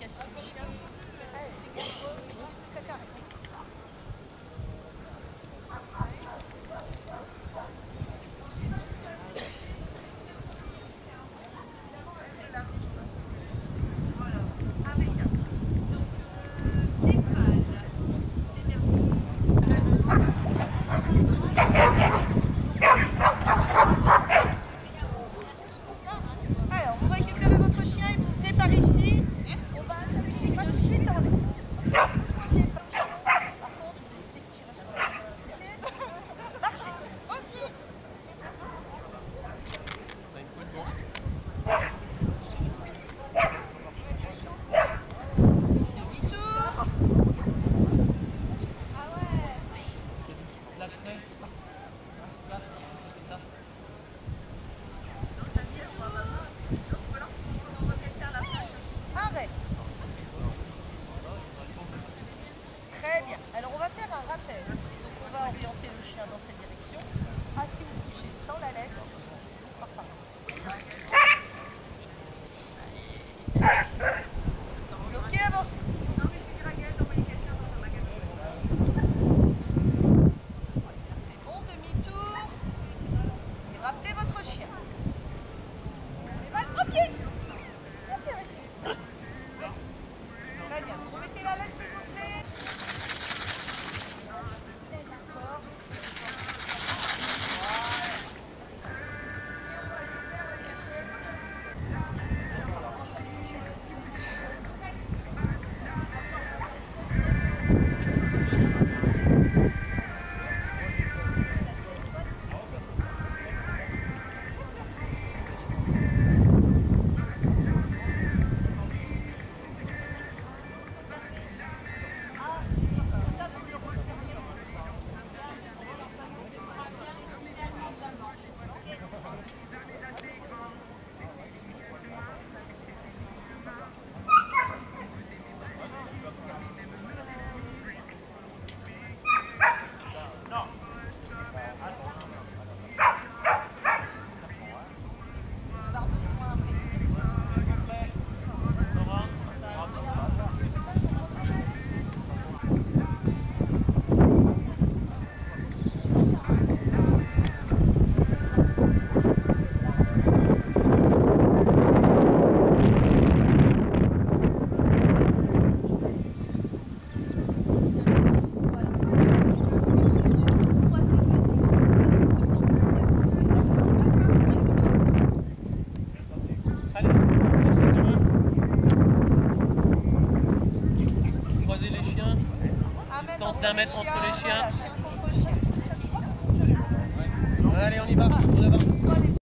l'éducation du chien. C'est carré. Alors, vous récupérez votre chien et vous venez par ici. On va appliquer de suite en l'air. Par contre, vous évitez de tirer sur la tête. Marchez. Demi-tour. Ah ouais. Arrêt. Très bien. Alors on va faire un rappel. Donc on va orienter le chien dans cette direction. Assis ou couché sans la laisse. Bloqué, avancez. C'est bon, demi-tour. Et rappelez votre chien. Les balles au pied. Très bien. Vous remettez la laisse, s'il vous plaît. D'accord. Croisez les chiens. Distance d'1 mètre entre les chiens. Voilà, chien contre chien.